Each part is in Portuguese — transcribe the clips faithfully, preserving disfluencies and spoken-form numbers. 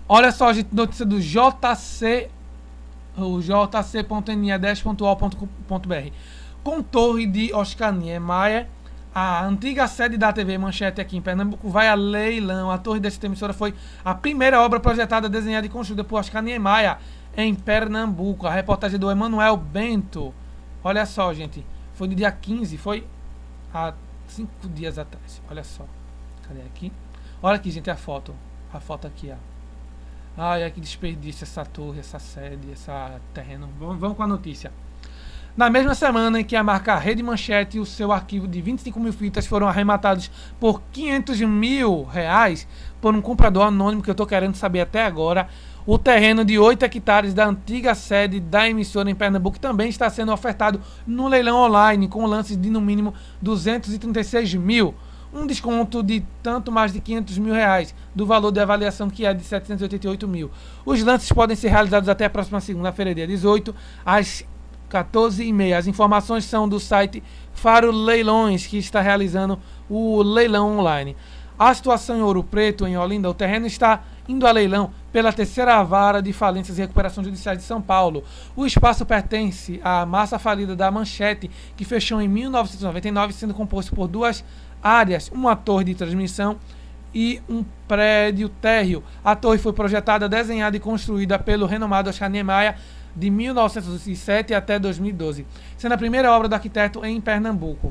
Olha só, gente, notícia do J C, o j c ponto n e dez ponto u o l ponto com ponto b r. Com torre de Oscar Niemeyer, a antiga sede da T V Manchete aqui em Pernambuco vai a leilão. A torre desta emissora foi a primeira obra projetada, desenhada e construída por Oscar Niemeyer em Pernambuco. A reportagem do Emanuel Bento. Olha só, gente. Foi no dia quinze, foi há cinco dias atrás. Olha só. Cadê aqui? Olha aqui, gente, a foto. A foto aqui, ó. Ai, que desperdício essa torre, essa sede, esse terreno. Vamos, vamos com a notícia. Na mesma semana em que a marca Rede Manchete e o seu arquivo de vinte e cinco mil fitas foram arrematados por quinhentos mil reais por um comprador anônimo, que eu estou querendo saber até agora, o terreno de oito hectares da antiga sede da emissora em Pernambuco também está sendo ofertado no leilão online, com lances de no mínimo duzentos e trinta e seis mil. Um desconto de tanto mais de quinhentos mil reais do valor de avaliação, que é de setecentos e oitenta e oito mil. Os lances podem ser realizados até a próxima segunda-feira, dia dezoito, às quatorze e meia. As informações são do site Faro Leilões, que está realizando o leilão online. A situação em Ouro Preto, em Olinda, o terreno está indo a leilão pela terceira vara de falências e recuperação judiciais de São Paulo. O espaço pertence à massa falida da Manchete, que fechou em mil novecentos e noventa e nove, sendo composto por duas áreas, uma torre de transmissão e um prédio térreo. A torre foi projetada, desenhada e construída pelo renomado Oscar Niemeyer de mil novecentos e sete até dois mil e doze, sendo a primeira obra do arquiteto em Pernambuco.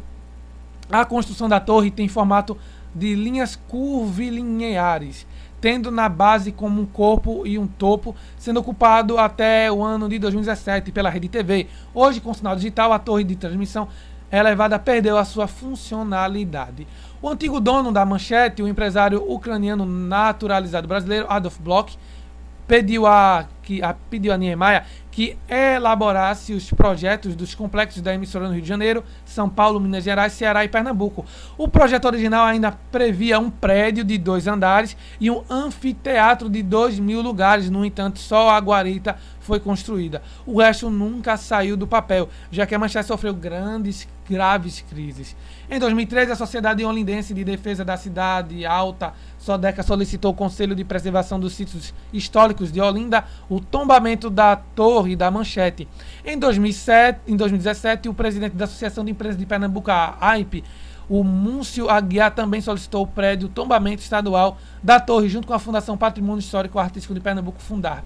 A construção da torre tem formato de linhas curvilineares, tendo na base como um corpo e um topo, sendo ocupado até o ano de dois mil e dezessete pela Rede T V. Hoje, com sinal digital, a torre de transmissão elevada perdeu a sua funcionalidade. O antigo dono da Manchete, o empresário ucraniano naturalizado brasileiro Adolf Bloch, pediu a, que, a, pediu a Niemeyer que elaborasse os projetos dos complexos da emissora no Rio de Janeiro, São Paulo, Minas Gerais, Ceará e Pernambuco. O projeto original ainda previa um prédio de dois andares e um anfiteatro de dois mil lugares. No entanto, só a guarita foi construída. O resto nunca saiu do papel, já que a Manchete sofreu grandes, graves crises. Em dois mil e treze, a Sociedade Olindense de Defesa da Cidade Alta, SODECA, solicitou ao Conselho de Preservação dos Sítios Históricos de Olinda o tombamento da torre da Manchete. Em dois mil e sete, em dois mil e dezessete, o presidente da Associação de Empresas de Pernambuco, a AIP, o Múncio Aguiar, também solicitou o prédio tombamento estadual da torre, junto com a Fundação Patrimônio Histórico Artístico de Pernambuco, Fundarp.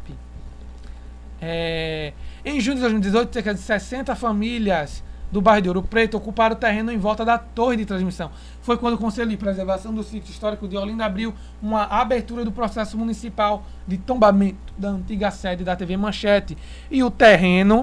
É... Em junho de dois mil e dezoito, cerca de sessenta famílias do bairro de Ouro Preto ocuparam o terreno em volta da torre de transmissão. Foi quando o Conselho de Preservação do Sítio Histórico de Olinda abriu uma abertura do processo municipal de tombamento da antiga sede da T V Manchete e o terreno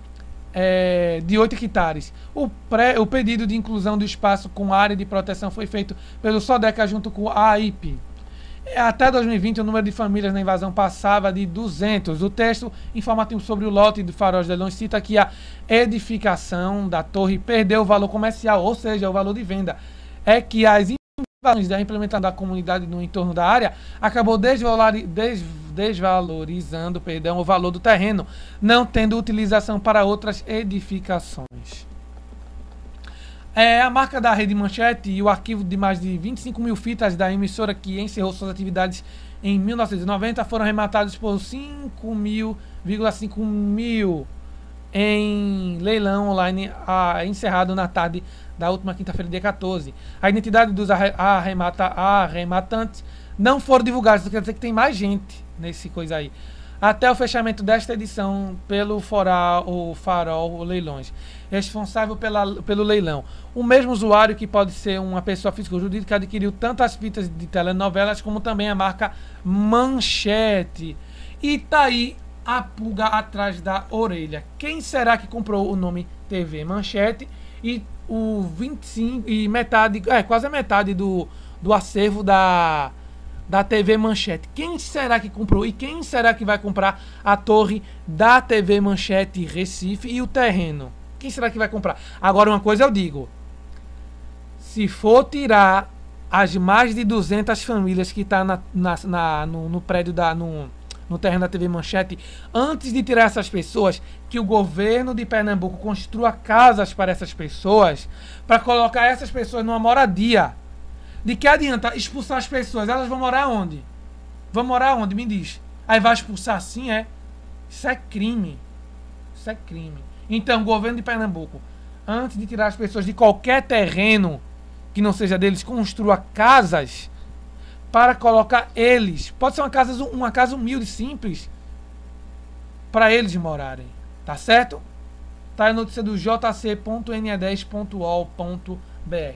é, de oito hectares. O, pré, o pedido de inclusão do espaço com área de proteção foi feito pelo SODECA junto com a AIP. Até dois mil e vinte, o número de famílias na invasão passava de duzentos. O texto informativo sobre o lote do Farol de Leilões cita que a edificação da torre perdeu o valor comercial, ou seja, o valor de venda. É que as invasões da implementação da comunidade no entorno da área acabou desvalori des desvalorizando perdão, o valor do terreno, não tendo utilização para outras edificações. É, a marca da Rede Manchete e o arquivo de mais de vinte e cinco mil fitas da emissora, que encerrou suas atividades em mil novecentos e noventa, foram arrematados por cinco vírgula cinco mil em leilão online a, encerrado na tarde da última quinta-feira, dia quatorze. A identidade dos arremata, arrematantes não foram divulgadas, isso quer dizer que tem mais gente nesse coisa aí. Até o fechamento desta edição pelo Foral, o Farol Leilões, responsável pela, pelo leilão. O mesmo usuário, que pode ser uma pessoa física ou jurídica, adquiriu tanto as fitas de telenovelas como também a marca Manchete. E tá aí a pulga atrás da orelha. Quem será que comprou o nome T V Manchete e o vinte e cinco e metade, é quase a metade do, do acervo da da T V Manchete? Quem será que comprou e quem será que vai comprar a torre da T V Manchete Recife e o terreno? Quem será que vai comprar? Agora, uma coisa eu digo: se for tirar as mais de duzentas famílias que estão tá na, na, na, no, no prédio da no, no terreno da T V Manchete, antes de tirar essas pessoas, que o governo de Pernambuco construa casas para essas pessoas, para colocar essas pessoas numa moradia. De que adianta expulsar as pessoas? Elas vão morar onde? Vão morar onde? Me diz. Aí vai expulsar assim, é? Isso é crime. Isso é crime. Então, o governo de Pernambuco, antes de tirar as pessoas de qualquer terreno que não seja deles, construa casas para colocar eles. Pode ser uma casa, uma casa humilde, simples, para eles morarem. Tá certo? Tá a notícia do j c ponto n e dez ponto u o l ponto b r.